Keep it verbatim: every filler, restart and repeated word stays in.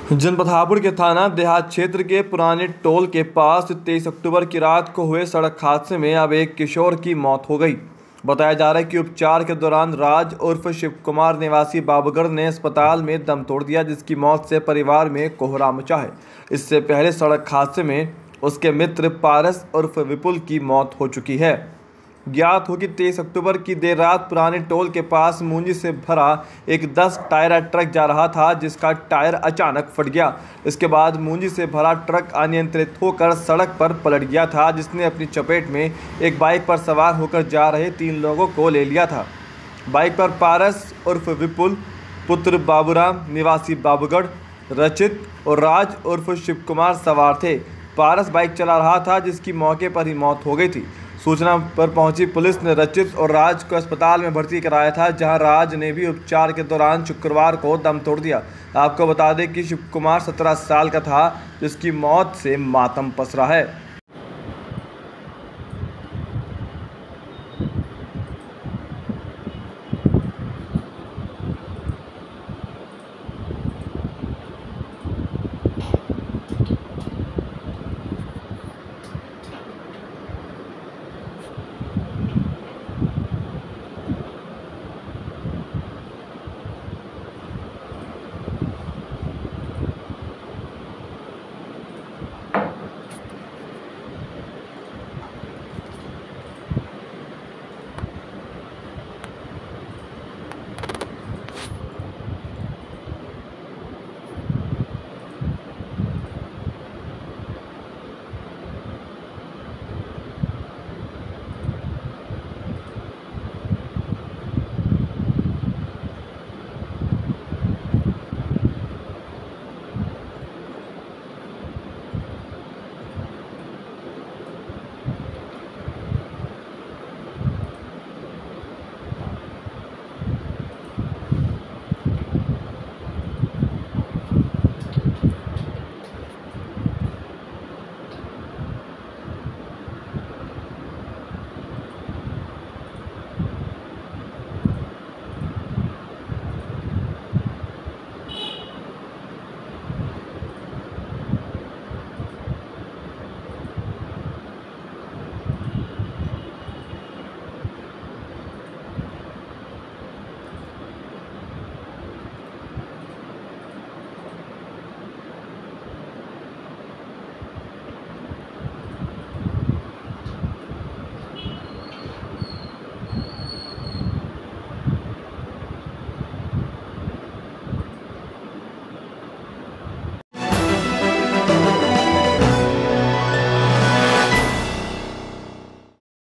जनपद हापुड़ के थाना देहात क्षेत्र के पुराने टोल के पास तेईस अक्टूबर की रात को हुए सड़क हादसे में अब एक किशोर की मौत हो गई। बताया जा रहा है कि उपचार के दौरान राज उर्फ शिव कुमार निवासी बाबूगढ़ ने अस्पताल में दम तोड़ दिया, जिसकी मौत से परिवार में कोहराम मचा है। इससे पहले सड़क हादसे में उसके मित्र पारस उर्फ विपुल की मौत हो चुकी है। ज्ञात हो कि तेईस अक्टूबर की देर रात पुराने टोल के पास मूंजी से भरा एक दस टायरा ट्रक जा रहा था, जिसका टायर अचानक फट गया। इसके बाद मूंजी से भरा ट्रक अनियंत्रित होकर सड़क पर पलट गया था, जिसने अपनी चपेट में एक बाइक पर सवार होकर जा रहे तीन लोगों को ले लिया था। बाइक पर पारस उर्फ विपुल, पुत्र बाबूराम निवासी बाबूगढ़, रचित और राज उर्फ शिव कुमार सवार थे। पारस बाइक चला रहा था, जिसकी मौके पर ही मौत हो गई थी। सूचना पर पहुंची पुलिस ने रचित और राज को अस्पताल में भर्ती कराया था, जहां राज ने भी उपचार के दौरान शुक्रवार को दम तोड़ दिया। आपको बता दें कि शिव कुमार सत्रह साल का था, जिसकी मौत से मातम पसरा है।